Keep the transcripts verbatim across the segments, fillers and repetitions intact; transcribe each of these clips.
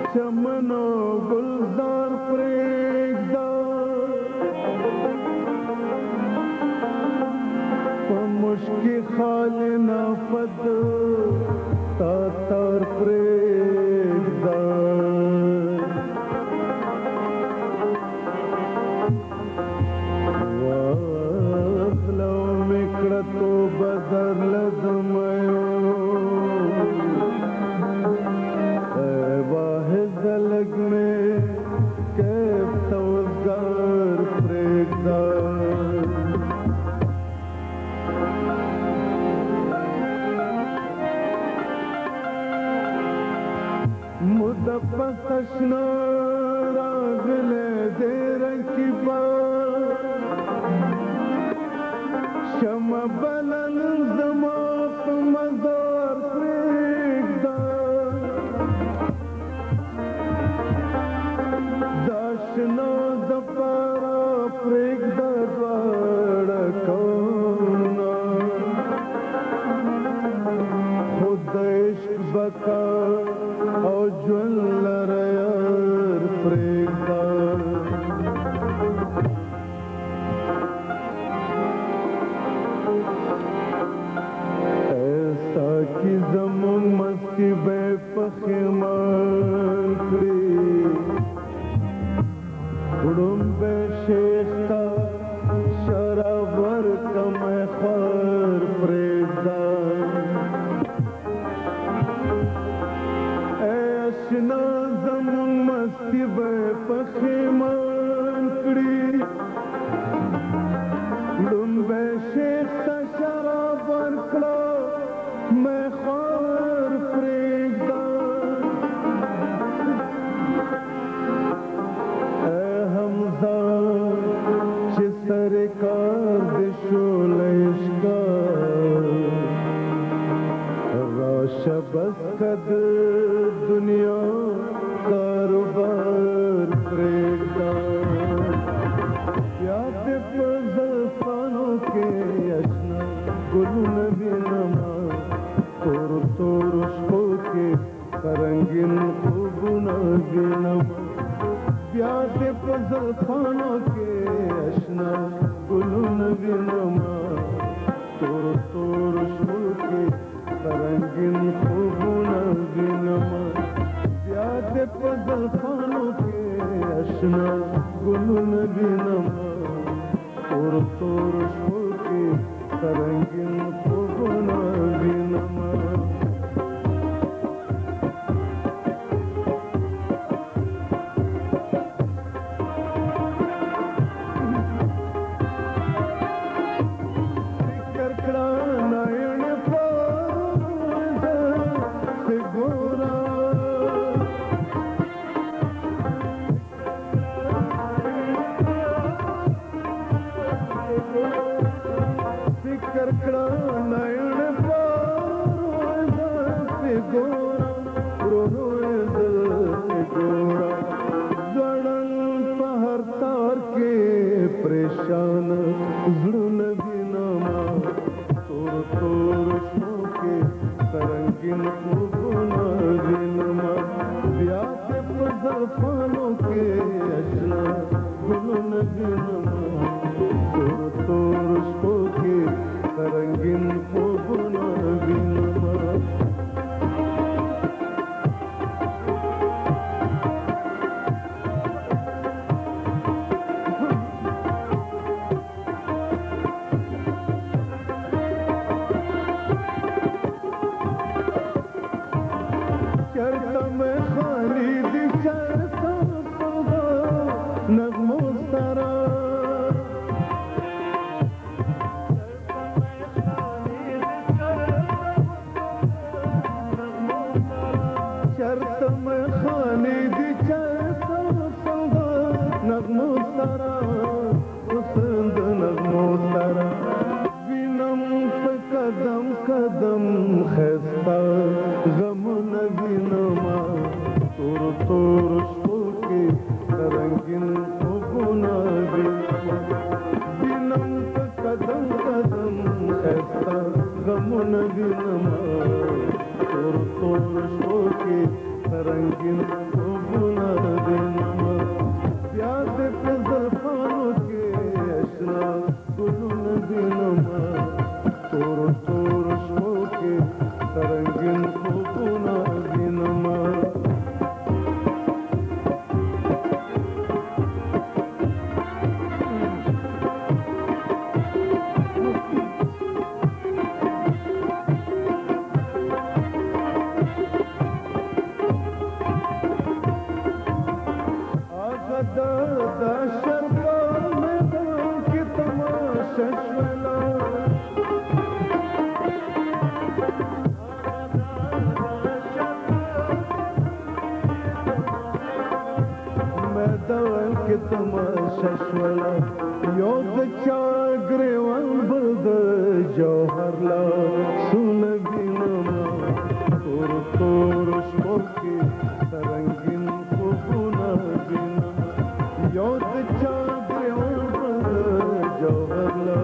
چمنو گلزار پریږده په مشکي خالي نافد تا تار پریږده واخلو مې کړه توبه درله زمیو لگ میں کیف توزگار پریږده موده پس اشنا راغلی دی رنګي باد شمع بله نن زما په مزار پریږده داشنا دپارا پریږده دواړه کونه خو د عشق بقا او ژوند لره یار پریږده ایسا کی زمون مستی به پښیمان کړي وړم به شیخ تا شراب ورکم خوار پریږده ای اشنا زمون مستی به پښیمان کړي وړم به شیخ تا شراب ورکړه مې خوار پریږده چې سرکار د شوله عشقه راشه بس که د دنیا کاروبار پریږده بیا دې په زلفانو کې اشنا ګلونه وینمه تورو تورو شپو کې رنګین خوبونه وینمه بیا دې په زلفانو کې اشنا ګلونه وینمه تورو تورو شپو کې رنګین خوبونه وینمه بیا دې په زلفانو کې اشنا ګلونه وینمه تورو تورو شپو کې رنګین خوبونه وینمه پریشان زړونه وینمه تور تور شپو کې رنګین خوبونه وینمه بیا دې په زلفانو کې اشنا ګلونه وینمه تور تور شپو کې رنګین خوبونه وینمه نغمو سره شرط مې خانې دي چرته سودا نغمو سره پسند نغمو سره وینم په قدم قدم خسته غمونه وینمه تور تور شپو کې رنګین خوبونه وینم په قدم قدم خسته غمونه وینمه تور تور شپو کې رنګین خوبونه خوبونه وینمه بیا دې په زلفانو کې اشنا ګلونه وینمه تور تور شپو کې رنګین خوبونه وینمه دا شربا میدان کی تماشا شولا میدان کی تماشا شولا یو د چا گریوان بل د جوهر لا سن بینما تور تور شپو کی رنگین خوبونه بینما یو د چا گریوان بل د جوهر لا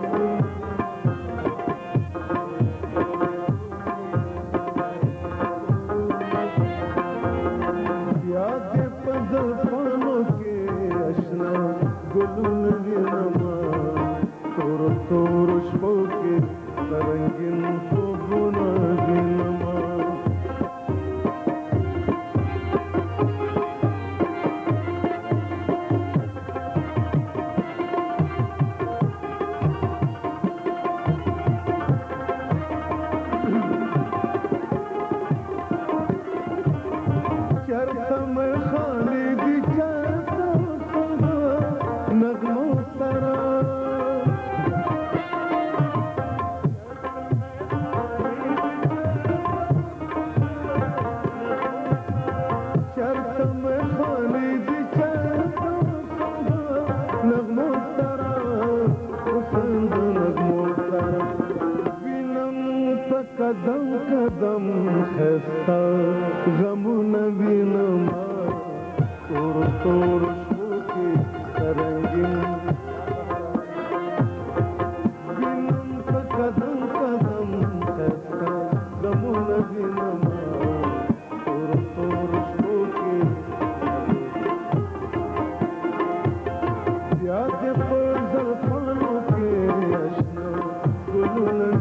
یا دې په زلفانو کې اشنا ګلونه وینمه تور تور شپو کې رنګین خوبونه وینمه چرته مې خانې دي چرته سبا نغمو سره چرته مې خانې دي چرته سبا نغمو سره حسن د نغمو سره وینم په قدم قدم خسته غمونه وینمه تور تور شپو کې رنګین وینم په قدم قدم خسته غمونه وینمه تور تور شپو کې بیا دې په زلفانو کې اشنا ګلونه